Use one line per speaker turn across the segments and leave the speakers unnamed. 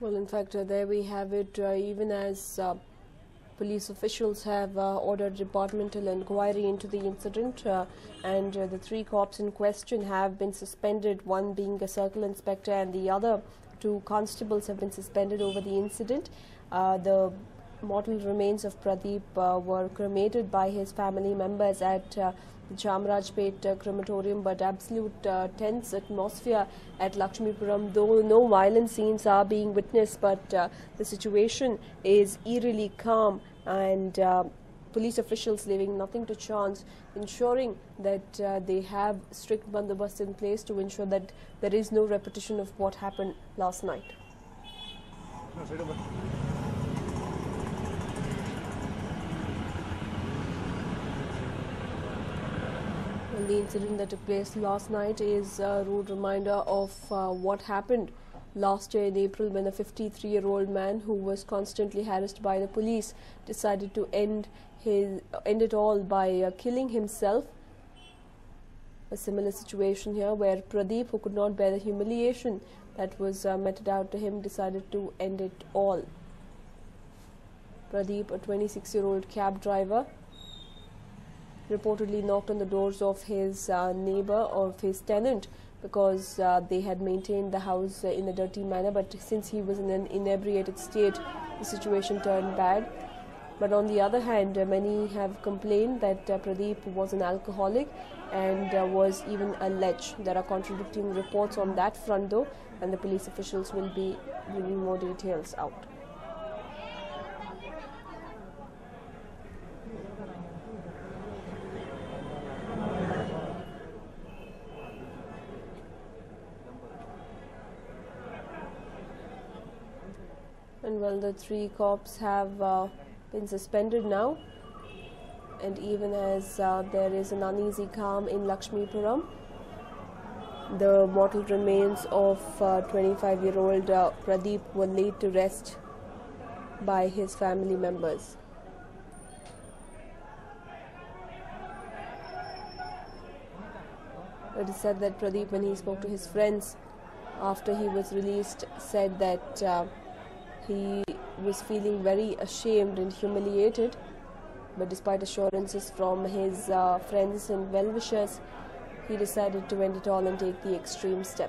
Well, in fact, there we have it. Even as police officials have ordered departmental inquiry into the incident, and the three cops in question have been suspended, one being a circle inspector and the other two constables have been suspended over the incident. The mortal remains of Pradeep were cremated by his family members at the Chamarajpet crematorium, but absolute tense atmosphere at Lakshmipuram, though no violent scenes are being witnessed, but the situation is eerily calm, and police officials leaving nothing to chance, ensuring that they have strict bandobast in place to ensure that there is no repetition of what happened last night. Well, the incident that took place last night is a rude reminder of what happened last year in April, when a 53-year-old man who was constantly harassed by the police decided to end it all by killing himself. A similar situation here, where Pradeep, who could not bear the humiliation that was meted out to him, decided to end it all. Pradeep, a 26-year-old cab driver, reportedly knocked on the doors of his neighbor or of his tenant because they had maintained the house in a dirty manner, but since he was in an inebriated state, the situation turned bad. But on the other hand, many have complained that Pradeep was an alcoholic and was even a lech. There are contradicting reports on that front though, and the police officials will be bringing more details out. And well, the three cops have been suspended now, and even as there is an uneasy calm in Lakshmipuram, the mortal remains of 25-year-old Pradeep were laid to rest by his family members. It is said that Pradeep, when he spoke to his friends after he was released, said that he was feeling very ashamed and humiliated, but despite assurances from his friends and well-wishers, he decided to end it all and take the extreme step.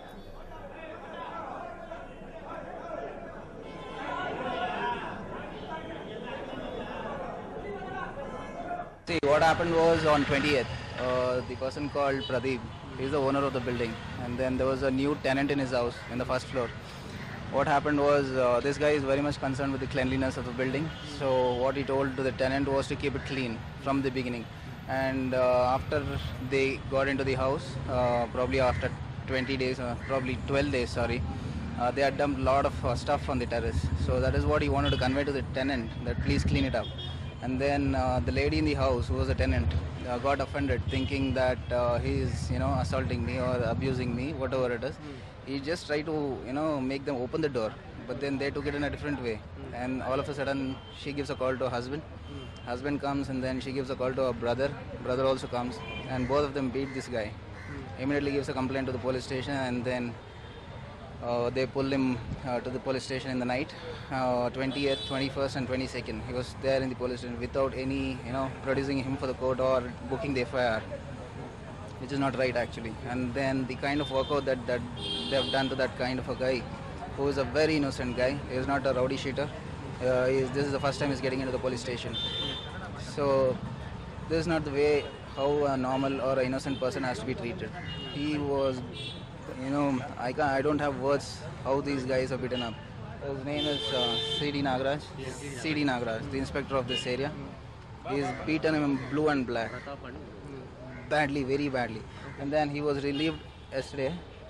See, what happened was on 20th, the person called Pradeep, he's the owner of the building, and then there was a new tenant in his house in the first floor. What happened was, this guy is very much concerned with the cleanliness of the building, so what he told to the tenant was to keep it clean from the beginning. And after they got into the house, probably after 20 days, probably 12 days, sorry, they had dumped a lot of stuff on the terrace. So that is what he wanted to convey to the tenant, that please clean it up. And then the lady in the house, who was a tenant, got offended, thinking that he is, assaulting me or abusing me, whatever it is. He just tried to, make them open the door, but then they took it in a different way. And all of a sudden, she gives a call to her husband. Husband comes, and then she gives a call to her brother. Brother also comes, and both of them beat this guy. Immediately gives a complaint to the police station, and then they pull him to the police station in the night, 20th, 21st and 22nd. He was there in the police station without any, producing him for the court or booking the FIR, which is not right actually. And then the kind of workout that they have done to that kind of a guy, who is a very innocent guy. He is not a rowdy shooter. This is the first time he's getting into the police station. So this is not the way how a normal or an innocent person has to be treated. He was, I don't have words how these guys are beaten up. His name is C.D. Nagaraj, the inspector of this area. He's beaten him in blue and black, badly, very badly. And then he was relieved yesterday,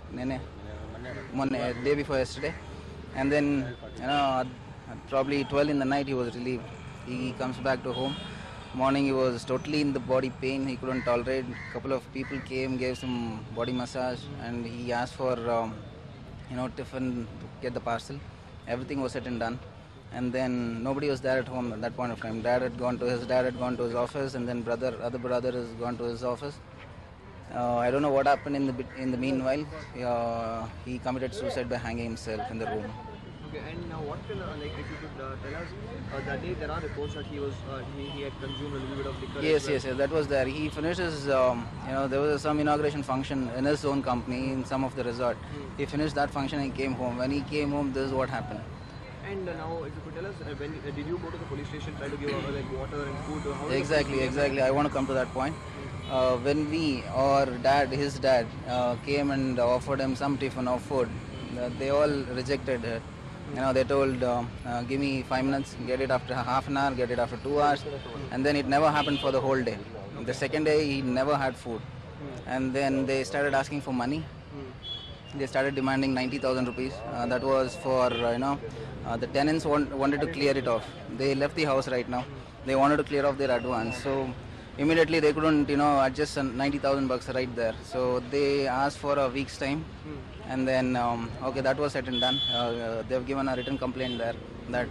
day before yesterday. And then, probably 12 in the night he was relieved. He comes back to home. Morning he was totally in the body pain. He couldn't tolerate. A couple of people came, gave some body massage, and he asked for, tiffin to get the parcel. Everything was said and done. And then nobody was there at home at that point of time. His dad had gone to his office, and then other brother has gone to his office. I don't know what happened in the meanwhile. He committed suicide by hanging himself in the room.
Okay, and now what can like if you could tell us that day there are reports that he had consumed a little bit of liquor
Yes,
as well.
yes, yes, that was there. He finished his, there was some inauguration function in his own company in some of the resort. He finished that function and he came home. When he came home, this is what happened.
And now, if you could tell us, when did you go to the police station, try to give like water and food? How
Exactly. I want to come to that point. When we or his dad, came and offered him some tiffin or food, they all rejected it. They told, give me 5 minutes, get it after half an hour, get it after 2 hours, and then it never happened for the whole day. The second day, he never had food, and then they started asking for money. They started demanding 90,000 rupees. That was for, the tenants wanted to clear it off. They left the house right now. They wanted to clear off their advance. So immediately they couldn't, adjust 90,000 bucks right there. So they asked for a week's time. And then, okay, that was said and done. They've given a written complaint there. That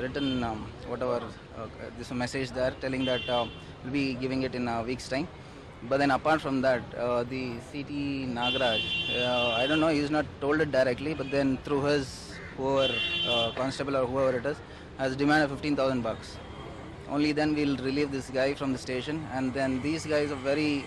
this message there telling that we'll be giving it in a week's time. But then apart from that, the CT Nagaraj, I don't know, he's not told it directly, but then through his constable or whoever it is, has demanded 15,000 bucks. Only then we'll relieve this guy from the station, and then these guys are very,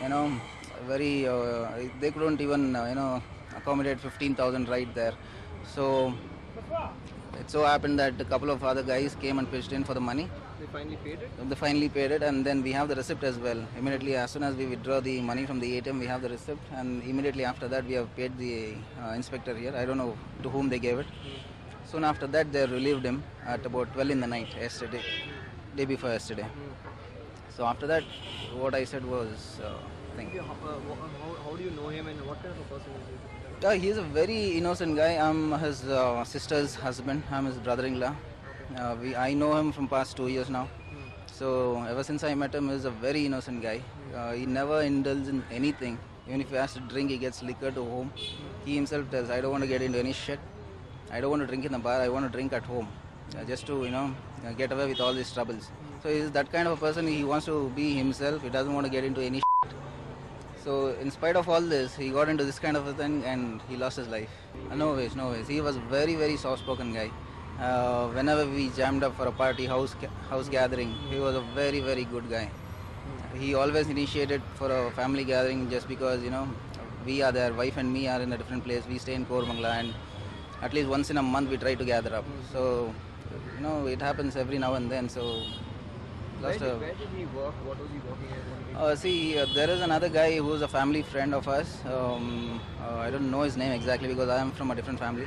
they couldn't even, accommodate 15,000 right there. So it so happened that a couple of other guys came and pitched in for the money.
They finally paid it?
They finally paid it, and then we have the receipt as well. Immediately as soon as we withdraw the money from the ATM, we have the receipt, and immediately after that we have paid the inspector here. I don't know to whom they gave it. Soon after that they relieved him at about 12 in the night yesterday, day before yesterday. So after that, what I said was,
Okay, how do you know him and what kind of a person is he?
He's a very innocent guy. I'm his sister's husband. I'm his brother-in-law. I know him from past 2 years now. So ever since I met him, he's a very innocent guy. He never indulges in anything. Even if he has to drink, he gets liquor to home. He himself tells, I don't want to get into any shit. I don't want to drink in the bar. I want to drink at home, just to get away with all these troubles. So he's that kind of a person. He wants to be himself. He doesn't want to get into any shit. So in spite of all this, he got into this kind of a thing and he lost his life. No ways. He was a very, very soft-spoken guy. Whenever we jammed up for a party, house gathering, he was a very, very good guy. He always initiated for a family gathering just because, we are there, wife and me are in a different place. We stay in Koramangala, and at least once in a month we try to gather up. So, it happens every now and then. So,
Where did he work? What was he working as?
There is another guy who is a family friend of us. I don't know his name exactly because I am from a different family.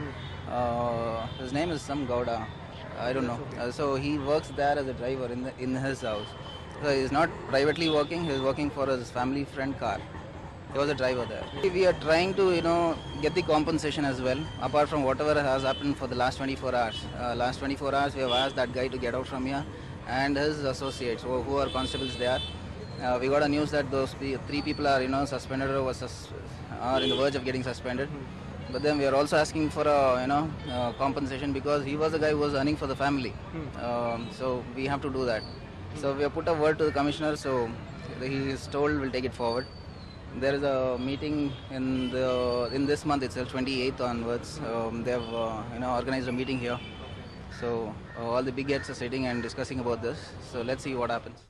His name is some Gowda. I don't know. So he works there as a driver in his house. So he's not privately working. He's working for his family friend car. He was a driver there. We are trying to get the compensation as well. Apart from whatever has happened for the last 24 hours. Last 24 hours we have asked that guy to get out from here, and his associates who are constables there. We got a news that those 3 people are suspended or are in the verge of getting suspended. But then we are also asking for a compensation because he was the guy who was earning for the family. So we have to do that. So we have put a word to the commissioner. So he is told we'll take it forward. There is a meeting in this month itself, 28th onwards. They have organized a meeting here. So all the big heads are sitting and discussing about this. So let's see what happens.